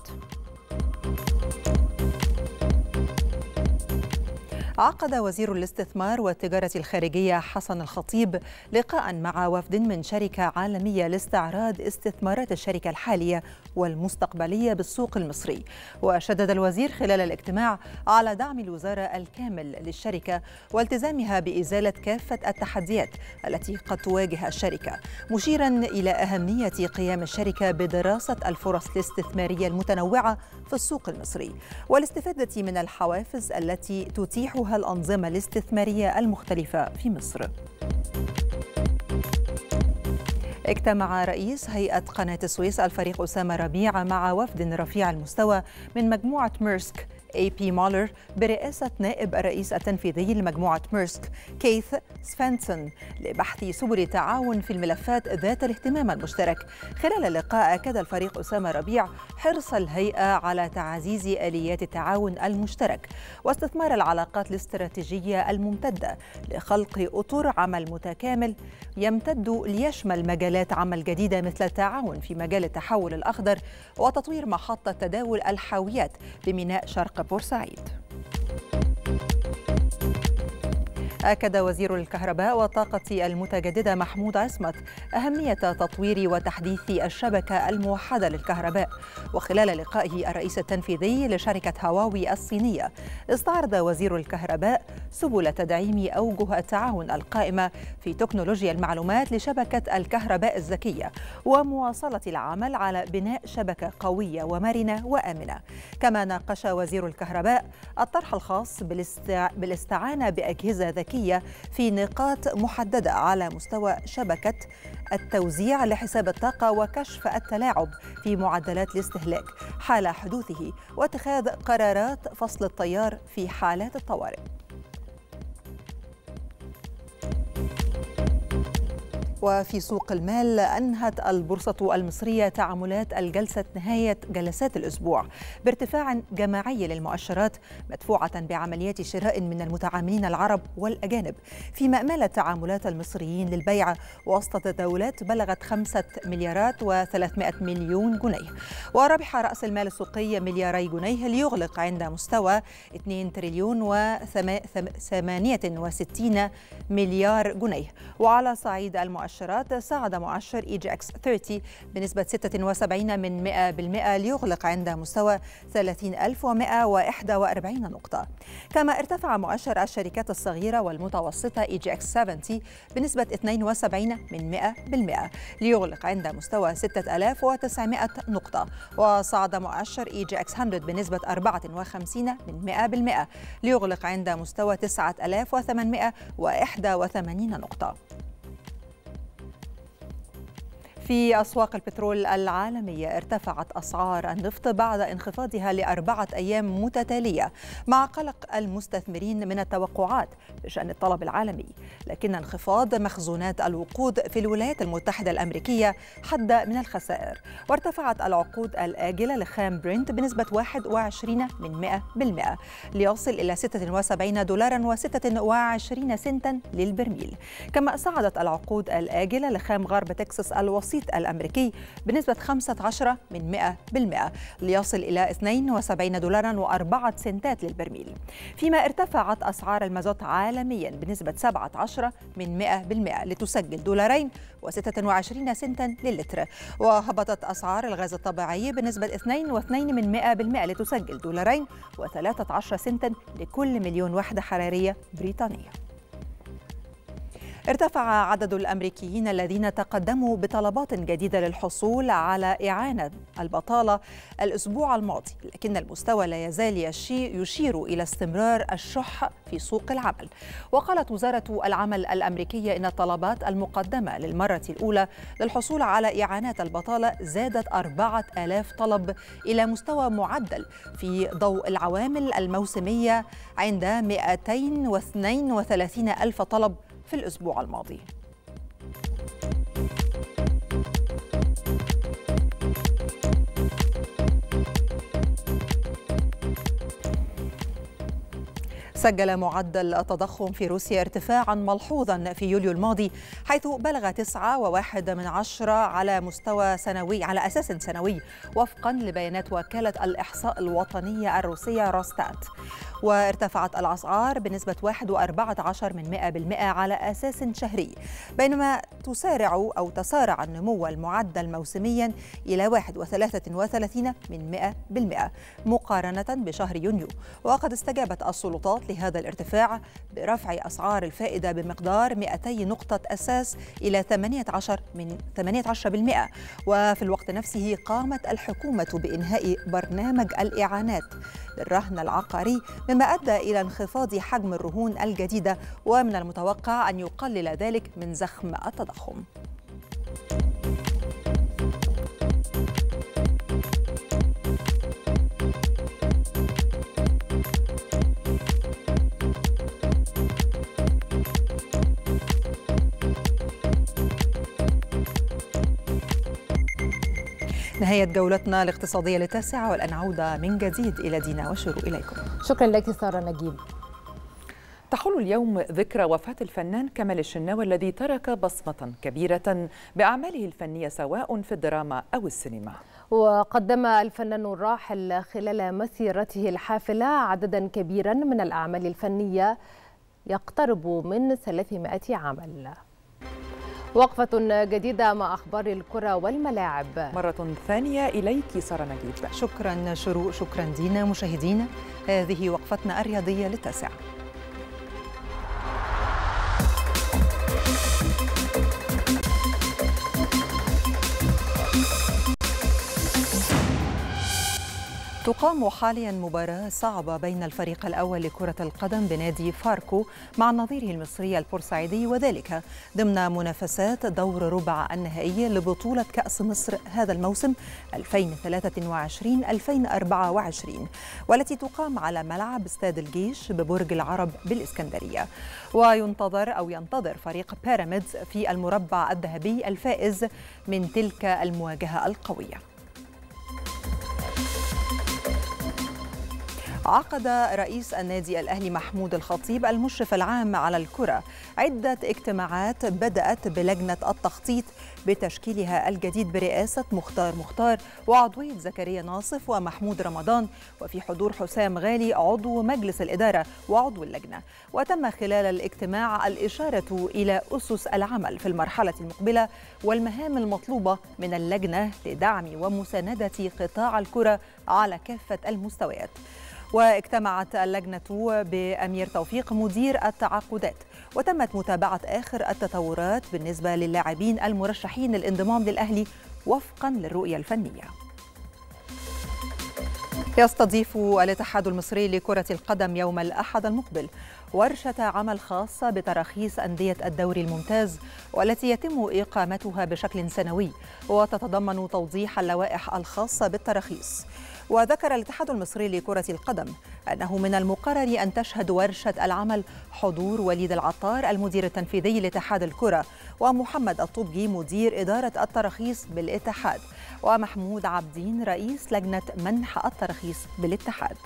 عقد وزير الاستثمار والتجارة الخارجية حسن الخطيب لقاء مع وفد من شركة عالمية لاستعراض استثمارات الشركة الحالية والمستقبلية بالسوق المصري. وشدد الوزير خلال الاجتماع على دعم الوزارة الكامل للشركة والتزامها بإزالة كافة التحديات التي قد تواجه الشركة، مشيرا إلى أهمية قيام الشركة بدراسة الفرص الاستثمارية المتنوعة في السوق المصري والاستفادة من الحوافز التي تتيحها الأنظمة الاستثمارية المختلفة في مصر. اجتمع رئيس هيئة قناة السويس الفريق أسامة ربيع مع وفد رفيع المستوى من مجموعة ميرسك AP مولر برئاسة نائب الرئيس التنفيذي لمجموعة ميرسك كيث سفانسون لبحث سبل التعاون في الملفات ذات الاهتمام المشترك. خلال اللقاء أكد الفريق أسامة ربيع حرص الهيئة على تعزيز آليات التعاون المشترك واستثمار العلاقات الاستراتيجية الممتدة لخلق أطر عمل متكامل يمتد ليشمل مجالات عمل جديدة مثل التعاون في مجال التحول الأخضر وتطوير محطة تداول الحاويات بميناء شرق بورسعيد. أكد وزير الكهرباء والطاقة المتجددة محمود عصمت أهمية تطوير وتحديث الشبكة الموحدة للكهرباء. وخلال لقائه الرئيس التنفيذي لشركة هواوي الصينية استعرض وزير الكهرباء سبل تدعيم أوجه التعاون القائمة في تكنولوجيا المعلومات لشبكة الكهرباء الذكية ومواصلة العمل على بناء شبكة قوية ومرنة وآمنة. كما ناقش وزير الكهرباء الطرح الخاص بالاستعانة بأجهزة ذكية في نقاط محددة على مستوى شبكة التوزيع لحساب الطاقة وكشف التلاعب في معدلات الاستهلاك حال حدوثه واتخاذ قرارات فصل التيار في حالات الطوارئ. وفي سوق المال أنهت البورصة المصرية تعاملات نهاية جلسات الأسبوع بارتفاع جماعي للمؤشرات مدفوعة بعمليات شراء من المتعاملين العرب والأجانب، فيما أمال تعاملات المصريين للبيع وسط تداولات بلغت 5 مليارات و300 مليون جنيه. وربح رأس المال السوقي ملياري جنيه ليغلق عند مستوى 2 تريليون و68 مليار جنيه. وعلى صعيد المؤشرات صعد مؤشر EGX 30 بنسبة 76% ليغلق عند مستوى 30,141 نقطة. كما ارتفع مؤشر الشركات الصغيرة والمتوسطة EGX 70 بنسبة 72% ليغلق عند مستوى 6,900 نقطة. وصعد مؤشر EGX 100 بنسبة 54% ليغلق عند مستوى 9,881 نقطة. في أسواق البترول العالمية ارتفعت أسعار النفط بعد انخفاضها ل4 أيام متتالية مع قلق المستثمرين من التوقعات بشأن الطلب العالمي، لكن انخفاض مخزونات الوقود في الولايات المتحدة الأمريكية حد من الخسائر. وارتفعت العقود الآجلة لخام برنت بنسبة 21% ليصل إلى $76.26 للبرميل. كما صعدت العقود الآجلة لخام غرب تكساس الوسيط الأمريكي بنسبة 15% ليصل إلى $72.04 للبرميل. فيما ارتفعت أسعار المازوت عالميا بنسبة 17% لتسجل $2.26 للتر. وهبطت أسعار الغاز الطبيعي بنسبة 2.2% لتسجل $2.13 لكل مليون وحدة حرارية بريطانية. ارتفع عدد الأمريكيين الذين تقدموا بطلبات جديدة للحصول على إعانة البطالة الأسبوع الماضي، لكن المستوى لا يزال يشير إلى استمرار الشح في سوق العمل. وقالت وزارة العمل الأمريكية إن الطلبات المقدمة للمرة الأولى للحصول على إعانات البطالة زادت 4,000 طلب إلى مستوى معدل في ضوء العوامل الموسمية عند 232,000 طلب في الأسبوع الماضي. سجل معدل التضخم في روسيا ارتفاعا ملحوظا في يوليو الماضي، حيث بلغ 9.1 على مستوى سنوي على أساس سنوي وفقا لبيانات وكالة الإحصاء الوطنية الروسية روستات. وارتفعت الأسعار بنسبة 1.14% على أساس شهري، بينما تسارع النمو المعدل موسميا إلى 1.33% مقارنة بشهر يونيو. وقد استجابت السلطات لهذا الارتفاع برفع أسعار الفائدة بمقدار 200 نقطة أساس إلى 18%. وفي الوقت نفسه قامت الحكومة بإنهاء برنامج الإعانات للرهن العقاري، مما أدى إلى انخفاض حجم الرهون الجديدة، ومن المتوقع أن يقلل ذلك من زخم التضخم. نهاية جولتنا الاقتصادية للتاسعة، والآن عودة من جديد إلى دينا وشروق. إليكم. شكرا لك سارة نجيب. تحل اليوم ذكرى وفاة الفنان كمال الشناوي الذي ترك بصمة كبيرة بأعماله الفنية سواء في الدراما أو السينما. وقدم الفنان الراحل خلال مسيرته الحافلة عددا كبيرا من الأعمال الفنية يقترب من 300 عمل. وقفة جديدة مع أخبار الكرة والملاعب. مرة ثانية إليك سارة نجيب. شكرا شروق، شكرا دينا. مشاهدينا، هذه وقفتنا الرياضية للتاسعة. تقام حاليا مباراة صعبة بين الفريق الأول لكرة القدم بنادي فاركو مع نظيره المصري البورسعيدي، وذلك ضمن منافسات دور ربع النهائي لبطولة كأس مصر هذا الموسم 2023-2024، والتي تقام على ملعب استاد الجيش ببرج العرب بالإسكندرية. ينتظر فريق بيراميدز في المربع الذهبي الفائز من تلك المواجهة القوية. عقد رئيس النادي الأهلي محمود الخطيب المشرف العام على الكرة عدة اجتماعات بدأت بلجنة التخطيط بتشكيلها الجديد برئاسة مختار وعضوية زكريا ناصف ومحمود رمضان، وفي حضور حسام غالي عضو مجلس الإدارة وعضو اللجنة. وتم خلال الاجتماع الإشارة إلى أسس العمل في المرحلة المقبلة والمهام المطلوبة من اللجنة لدعم ومساندة قطاع الكرة على كافة المستويات. واجتمعت اللجنة بأمير توفيق مدير التعاقدات، وتمت متابعة آخر التطورات بالنسبة للاعبين المرشحين للانضمام للأهلي وفقا للرؤية الفنية. يستضيف الاتحاد المصري لكرة القدم يوم الأحد المقبل ورشة عمل خاصة بتراخيص أندية الدوري الممتاز، والتي يتم إقامتها بشكل سنوي وتتضمن توضيح اللوائح الخاصة بالتراخيص. وذكر الاتحاد المصري لكرة القدم أنه من المقرر أن تشهد ورشة العمل حضور وليد العطار المدير التنفيذي لاتحاد الكرة، ومحمد الطبجي مدير إدارة التراخيص بالاتحاد، ومحمود عبدين رئيس لجنة منح التراخيص بالاتحاد.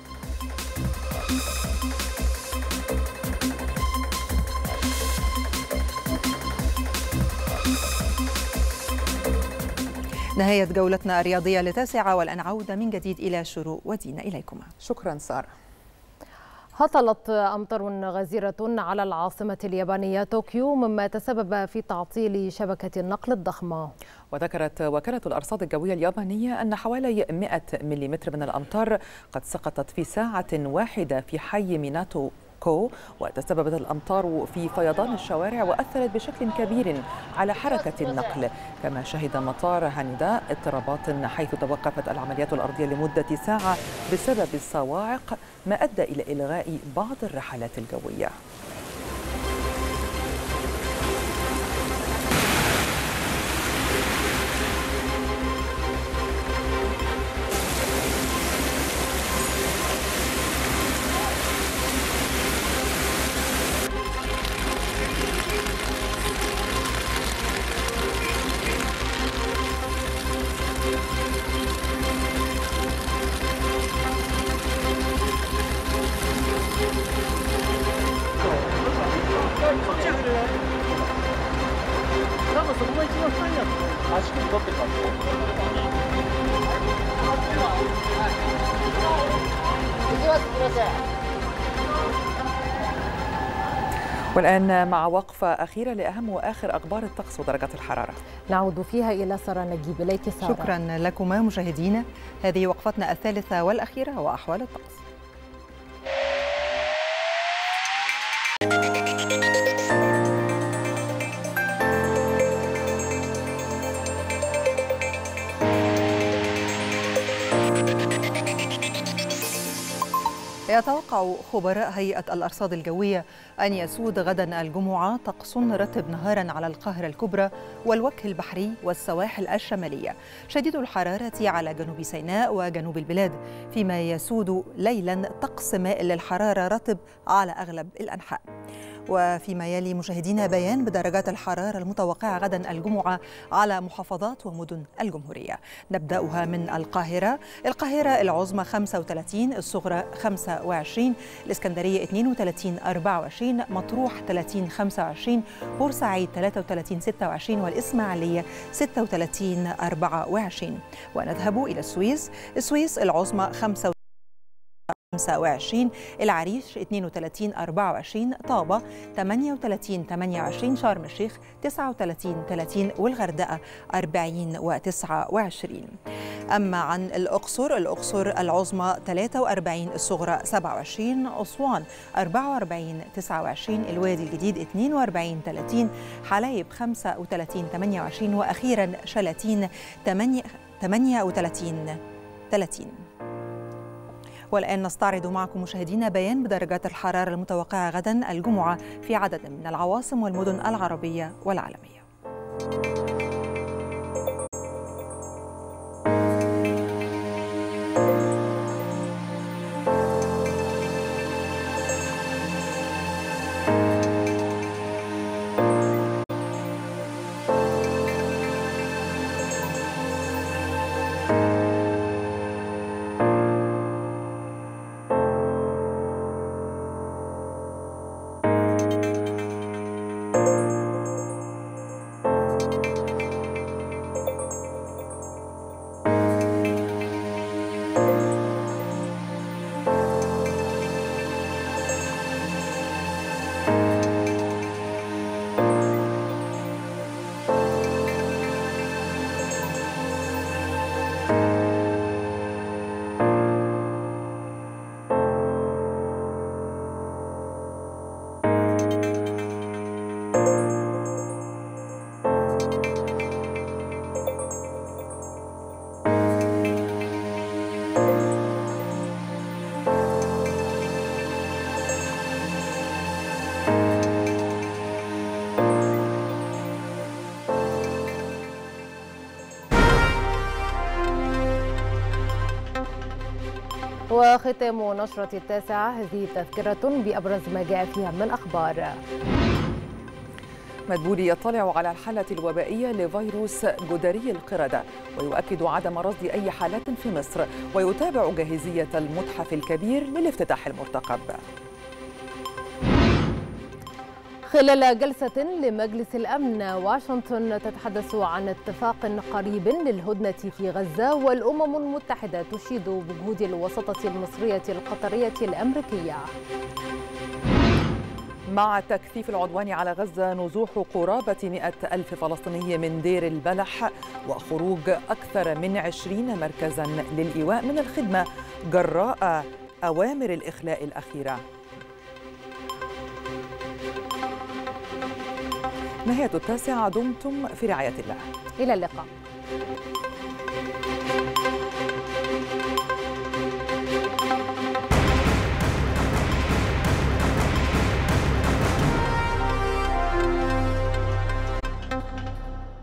نهاية جولتنا الرياضية لتاسعة، والآن عودة من جديد إلى شروق ودينا. إليكما. شكرا سارة. هطلت أمطار غزيرة على العاصمة اليابانية طوكيو، مما تسبب في تعطيل شبكة النقل الضخمة. وذكرت وكالة الأرصاد الجوية اليابانية أن حوالي 100 ملم من الأمطار قد سقطت في ساعة واحدة في حي ميناتو، وتسببت الأمطار في فيضان الشوارع وأثرت بشكل كبير على حركة النقل. كما شهد مطار هانيدا اضطرابات حيث توقفت العمليات الأرضية لمدة ساعة بسبب الصواعق، ما أدى إلى إلغاء بعض الرحلات الجوية. والآن مع وقفة أخيرة لأهم وآخر أخبار الطقس ودرجات الحرارة، نعود فيها إلى سارة نجيب. إليك سارة. شكرا لكما مشاهدينا، هذه وقفتنا الثالثة والأخيرة وأحوال الطقس. يتوقع خبراء هيئة الأرصاد الجوية أن يسود غدا الجمعة طقس رطب نهارا على القاهرة الكبرى والوجه البحري والسواحل الشمالية، شديد الحرارة على جنوب سيناء وجنوب البلاد، فيما يسود ليلا طقس مائل للحرارة رطب على أغلب الأنحاء. وفيما يلي مشاهدينا بيان بدرجات الحرارة المتوقعة غدا الجمعة على محافظات ومدن الجمهورية. نبدأها من القاهرة العظمى 35، الصغرى 25، الإسكندرية 32 24، مطروح 30 25، بورسعيد 33 26، والإسماعيلية 36 24. ونذهب إلى السويس العظمى 25، العريش 32 24، طابة 38 28، شرم الشيخ 39 30، والغردقة 40 و29. أما عن الأقصر العظمى 43، الصغرى 27، أسوان 44 29، الوادي الجديد 42 30، حلايب 35 28، وأخيرا شلاتين 38 30. والآن نستعرض معكم مشاهدينا بيان بدرجات الحرارة المتوقعة غدا الجمعة في عدد من العواصم والمدن العربية والعالمية. وختام نشرة التاسعة هذه تذكرة بأبرز ما جاء فيها من أخبار. مدبولي يطلع على الحالة الوبائية لفيروس جدري القردة ويؤكد عدم رصد أي حالات في مصر، ويتابع جاهزية المتحف الكبير للافتتاح المرتقب. خلال جلسة لمجلس الأمن، واشنطن تتحدث عن اتفاق قريب للهدنة في غزة، والأمم المتحدة تشيد بجهود الوساطة المصرية القطرية الأمريكية. مع تكثيف العدوان على غزة، نزوح قرابة 100,000 فلسطيني من دير البلح وخروج أكثر من 20 مركزا للإيواء من الخدمة جراء أوامر الإخلاء الأخيرة. نهاية التاسعة، دمتم في رعاية الله. إلى اللقاء.